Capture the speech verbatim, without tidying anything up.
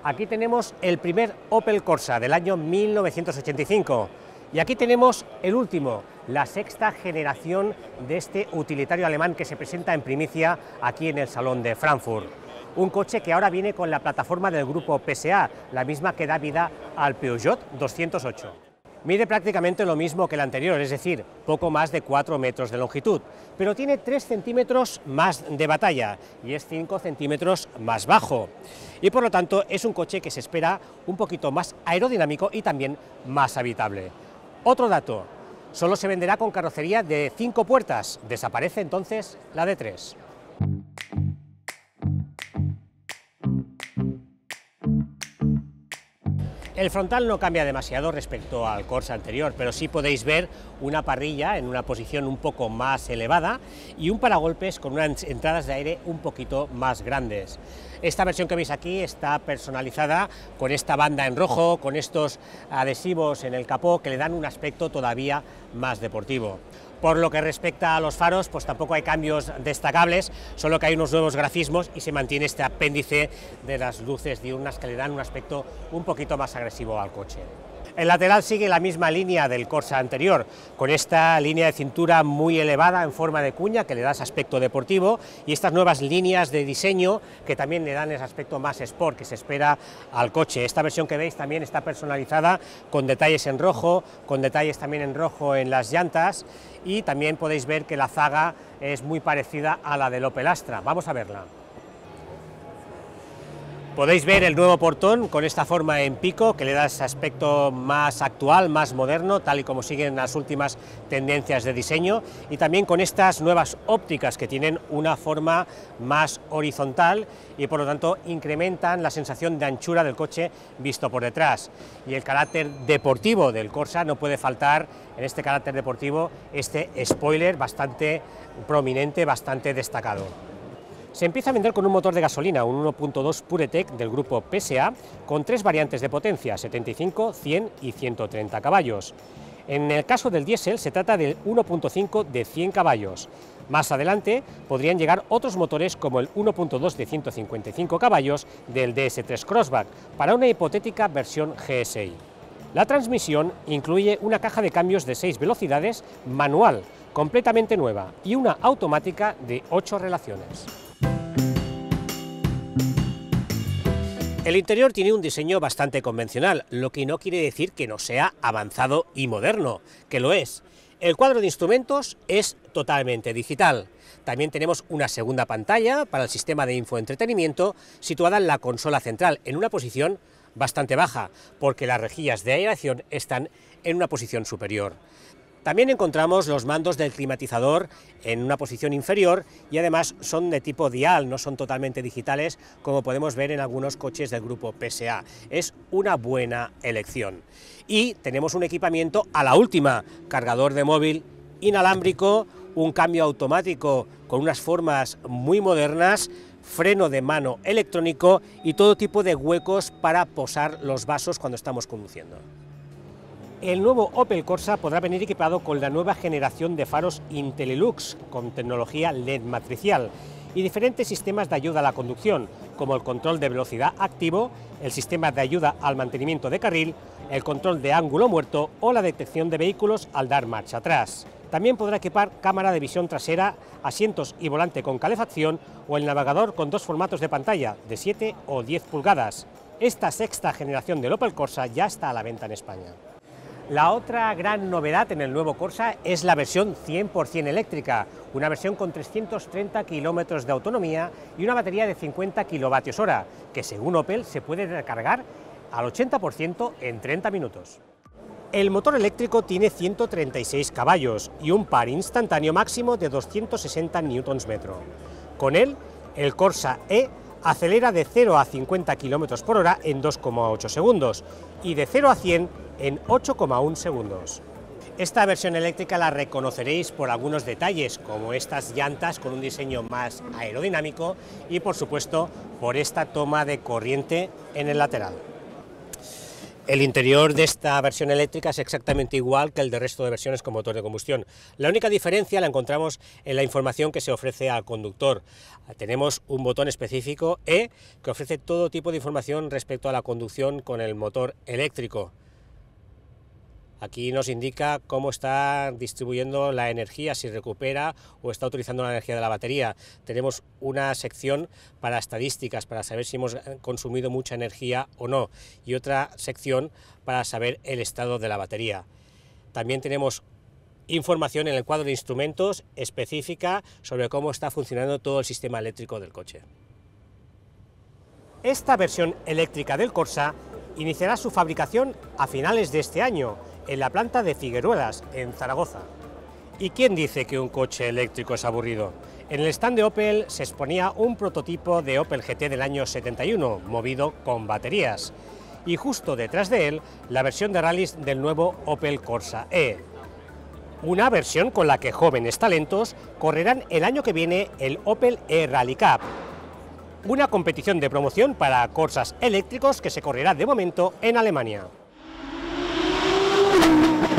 Aquí tenemos el primer Opel Corsa del año mil novecientos ochenta y cinco y aquí tenemos el último, la sexta generación de este utilitario alemán que se presenta en primicia aquí en el Salón de Frankfurt. Un coche que ahora viene con la plataforma del grupo P S A, la misma que da vida al Peugeot doscientos ocho. Mide prácticamente lo mismo que el anterior, es decir, poco más de cuatro metros de longitud, pero tiene tres centímetros más de batalla y es cinco centímetros más bajo. Y por lo tanto es un coche que se espera un poquito más aerodinámico y también más habitable. Otro dato, solo se venderá con carrocería de cinco puertas, desaparece entonces la de tres. El frontal no cambia demasiado respecto al Corsa anterior, pero sí podéis ver una parrilla en una posición un poco más elevada y un paragolpes con unas entradas de aire un poquito más grandes. Esta versión que veis aquí está personalizada con esta banda en rojo, con estos adhesivos en el capó que le dan un aspecto todavía más deportivo. Por lo que respecta a los faros, pues tampoco hay cambios destacables, solo que hay unos nuevos grafismos y se mantiene este apéndice de las luces diurnas que le dan un aspecto un poquito más agresivo al coche. El lateral sigue la misma línea del Corsa anterior, con esta línea de cintura muy elevada en forma de cuña que le da ese aspecto deportivo y estas nuevas líneas de diseño que también le dan ese aspecto más sport que se espera al coche. Esta versión que veis también está personalizada con detalles en rojo, con detalles también en rojo en las llantas y también podéis ver que la zaga es muy parecida a la del Opel Astra. Vamos a verla. Podéis ver el nuevo portón con esta forma en pico que le da ese aspecto más actual, más moderno, tal y como siguen las últimas tendencias de diseño, y también con estas nuevas ópticas que tienen una forma más horizontal y por lo tanto incrementan la sensación de anchura del coche visto por detrás. Y el carácter deportivo del Corsa no puede faltar en este carácter deportivo este spoiler bastante prominente, bastante destacado. Se empieza a vender con un motor de gasolina, un uno punto dos PureTech del grupo P S A, con tres variantes de potencia, setenta y cinco, cien y ciento treinta caballos. En el caso del diésel se trata del uno punto cinco de cien caballos. Más adelante podrían llegar otros motores como el uno punto dos de ciento cincuenta y cinco caballos del D S tres Crossback, para una hipotética versión G S I. La transmisión incluye una caja de cambios de seis velocidades manual, completamente nueva, y una automática de ocho relaciones. El interior tiene un diseño bastante convencional, lo que no quiere decir que no sea avanzado y moderno, que lo es. El cuadro de instrumentos es totalmente digital. También tenemos una segunda pantalla para el sistema de infoentretenimiento situada en la consola central, en una posición bastante baja, porque las rejillas de aireación están en una posición superior. También encontramos los mandos del climatizador en una posición inferior y además son de tipo dial, no son totalmente digitales como podemos ver en algunos coches del grupo P S A. Es una buena elección. Y tenemos un equipamiento a la última, cargador de móvil inalámbrico, un cambio automático con unas formas muy modernas, freno de mano electrónico y todo tipo de huecos para posar los vasos cuando estamos conduciendo. El nuevo Opel Corsa podrá venir equipado con la nueva generación de faros Intellilux con tecnología L E D matricial y diferentes sistemas de ayuda a la conducción, como el control de velocidad activo, el sistema de ayuda al mantenimiento de carril, el control de ángulo muerto o la detección de vehículos al dar marcha atrás. También podrá equipar cámara de visión trasera, asientos y volante con calefacción o el navegador con dos formatos de pantalla, de siete o diez pulgadas. Esta sexta generación del Opel Corsa ya está a la venta en España. La otra gran novedad en el nuevo Corsa es la versión cien por cien eléctrica, una versión con trescientos treinta kilómetros de autonomía y una batería de cincuenta kilovatios hora, que según Opel se puede recargar al ochenta por ciento en treinta minutos. El motor eléctrico tiene ciento treinta y seis caballos y un par instantáneo máximo de doscientos sesenta newtons metro. Con él, el Corsa E acelera de cero a cincuenta kilómetros por hora en dos coma ocho segundos y de cero a cien en ocho coma uno segundos. Esta versión eléctrica la reconoceréis por algunos detalles, como estas llantas con un diseño más aerodinámico y por supuesto por esta toma de corriente en el lateral. El interior de esta versión eléctrica es exactamente igual que el del resto de versiones con motor de combustión. La única diferencia la encontramos en la información que se ofrece al conductor. Tenemos un botón específico E que ofrece todo tipo de información respecto a la conducción con el motor eléctrico. Aquí nos indica cómo está distribuyendo la energía, si recupera o está utilizando la energía de la batería. Tenemos una sección para estadísticas, para saber si hemos consumido mucha energía o no, y otra sección para saber el estado de la batería. También tenemos información en el cuadro de instrumentos específica sobre cómo está funcionando todo el sistema eléctrico del coche. Esta versión eléctrica del Corsa iniciará su fabricación a finales de este año, en la planta de Figueruelas, en Zaragoza. ¿Y quién dice que un coche eléctrico es aburrido? En el stand de Opel se exponía un prototipo de Opel G T del año setenta y uno, movido con baterías, y justo detrás de él la versión de rallies del nuevo Opel Corsa E. Una versión con la que jóvenes talentos correrán el año que viene el Opel E-Rally Cup, una competición de promoción para Corsas eléctricos que se correrá de momento en Alemania.